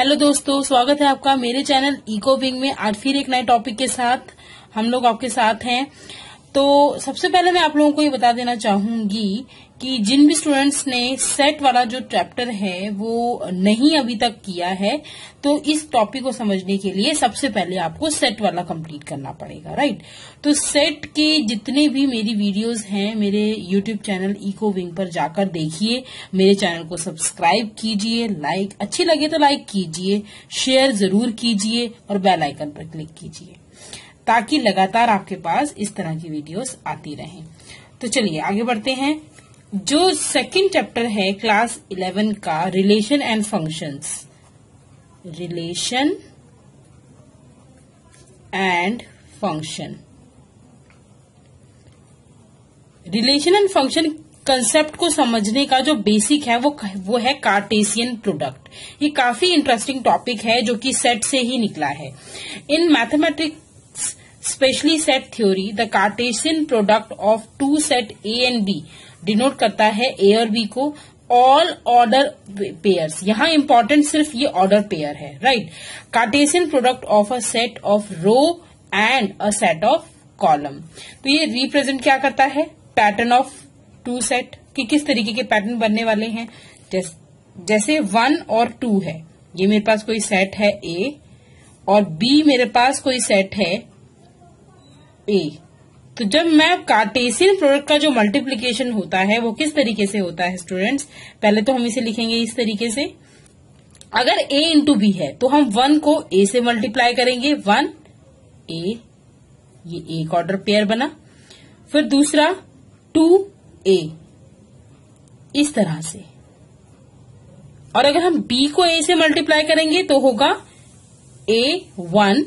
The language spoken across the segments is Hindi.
हेलो दोस्तों, स्वागत है आपका मेरे चैनल इको विंग में। आज फिर एक नए टॉपिक के साथ हम लोग आपके साथ हैं। तो सबसे पहले मैं आप लोगों को ये बता देना चाहूंगी कि जिन भी स्टूडेंट्स ने सेट वाला जो चैप्टर है वो नहीं अभी तक किया है, तो इस टॉपिक को समझने के लिए सबसे पहले आपको सेट वाला कंप्लीट करना पड़ेगा, राइट। तो सेट के जितने भी मेरी वीडियोस हैं मेरे यूट्यूब चैनल इको विंग पर जाकर देखिए, मेरे चैनल को सब्सक्राइब कीजिए, लाइक अच्छी लगे तो लाइक कीजिए, शेयर जरूर कीजिए और बेल आइकन पर क्लिक कीजिए ताकि लगातार आपके पास इस तरह की वीडियोस आती रहें। तो चलिए आगे बढ़ते हैं। जो सेकंड चैप्टर है क्लास 11 का, relation and functions, relation and function. Relation and function concept को समझने का जो बेसिक है वो है कार्टेशियन प्रोडक्ट। ये काफी इंटरेस्टिंग टॉपिक है जो कि सेट से ही निकला है। In mathematics specially set theory, the Cartesian product of two set A and B denote करता है ए और बी को, ऑल ऑर्डर पेयर्स। यहां इंपॉर्टेंट सिर्फ ये ऑर्डर पेयर है, right. Cartesian product of a set of row and a set of column. तो ये रिप्रेजेंट क्या करता है? पैटर्न ऑफ टू सेट कि किस तरीके के पैटर्न बनने वाले हैं। जैसे 1 और 2 है, ये मेरे पास कोई सेट है ए और बी मेरे पास कोई सेट है ए। तो जब मैं कार्टेशियन प्रोडक्ट का जो मल्टीप्लिकेशन होता है वो किस तरीके से होता है स्टूडेंट्स? पहले तो हम इसे लिखेंगे इस तरीके से। अगर a इंटू बी है तो हम 1 को a से मल्टीप्लाई करेंगे, 1 a, ये एक ऑर्डर पेयर बना। फिर दूसरा 2a, इस तरह से। और अगर हम b को a से मल्टीप्लाई करेंगे तो होगा a1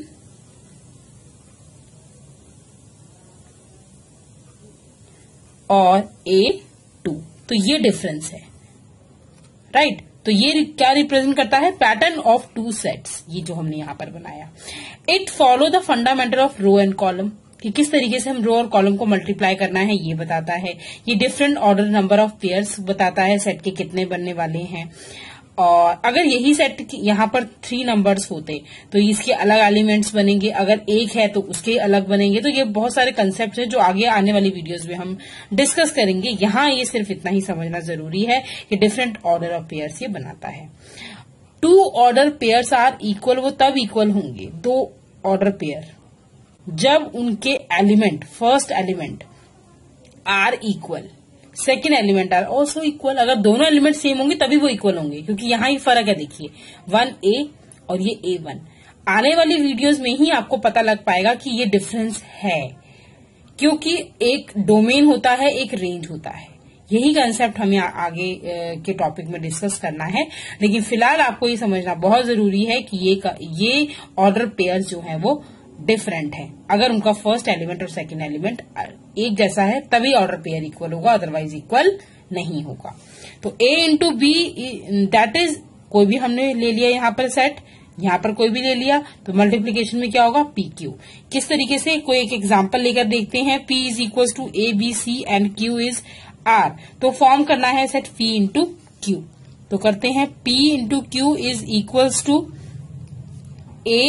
और A2। तो ये डिफरेंस है, राइट। तो ये क्या रिप्रेजेंट करता है? पैटर्न ऑफ टू सेट्स, ये जो हमने यहां पर बनाया। It follow the fundamental of row and column कि किस तरीके से हम रो और कॉलम को मल्टीप्लाई करना है ये बताता है। ये different order number of pairs बताता है, सेट के कितने बनने वाले हैं। और अगर यही सेट यहाँ पर 3 नंबर्स होते तो इसके अलग एलिमेंट्स बनेंगे, अगर 1 है तो उसके अलग बनेंगे। तो ये बहुत सारे कंसेप्ट हैं जो आगे आने वाली वीडियोस में हम डिस्कस करेंगे। यहाँ ये सिर्फ इतना ही समझना जरूरी है कि डिफरेंट ऑर्डर ऑफ पेयर्स ये बनाता है। 2 ऑर्डर पेयर्स आर इक्वल, वो तब इक्वल होंगे 2 ऑर्डर पेयर जब उनके element, first element are equal, second element are also equal. अगर दोनों एलिमेंट सेम होंगे तभी वो इक्वल होंगे, क्योंकि यहां ही फर्क है। देखिए 1a और ये a1। आने वाली वीडियोस में ही आपको पता लग पाएगा कि ये डिफरेंस है, क्योंकि एक डोमेन होता है, एक रेंज होता है। यही कंसेप्ट हमें आगे के टॉपिक में डिस्कस करना है। लेकिन फिलहाल आपको ये समझना बहुत जरूरी है कि ये ऑर्डर पेयर्स जो है वो डिफरेंट है। अगर उनका फर्स्ट एलिमेंट और सेकंड एलिमेंट एक जैसा है तभी ऑर्डर पेयर इक्वल होगा, अदरवाइज इक्वल नहीं होगा। तो a into B, that is कोई भी हमने ले लिया यहाँ पर सेट, यहाँ पर कोई भी ले लिया, तो मल्टीप्लीकेशन में क्या होगा? P Q. किस तरीके से? कोई एक एग्जाम्पल लेकर देखते हैं। p is equal to A B C and q is r। तो फॉर्म करना है सेट p इंटू क्यू। तो करते हैं p into Q is equals to a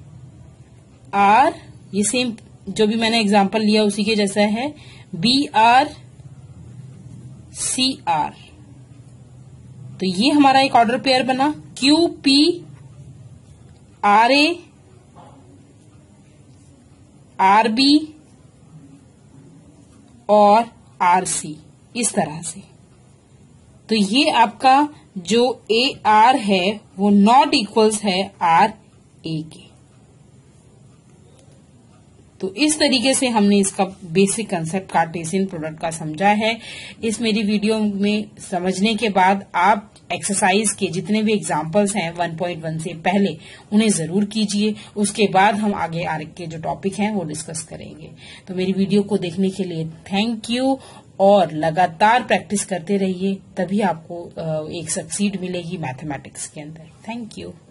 R, ये सेम जो भी मैंने एग्जांपल लिया उसी के जैसा है, BR CR। तो ये हमारा एक ऑर्डर पेयर बना। QP RA RB और RC, इस तरह से। तो ये आपका जो AR है वो नॉट इक्वल्स है RA के। तो इस तरीके से हमने इसका बेसिक कंसेप्ट कार्टेशियन प्रोडक्ट का समझा है। इस मेरी वीडियो में समझने के बाद आप एक्सरसाइज के जितने भी एग्जाम्पल्स हैं 1.1 से पहले उन्हें जरूर कीजिए। उसके बाद हम आगे के जो टॉपिक हैं वो डिस्कस करेंगे। तो मेरी वीडियो को देखने के लिए थैंक यू और लगातार प्रैक्टिस करते रहिए, तभी आपको एक सक्सीड मिलेगी मैथमेटिक्स के अंदर। Thank you.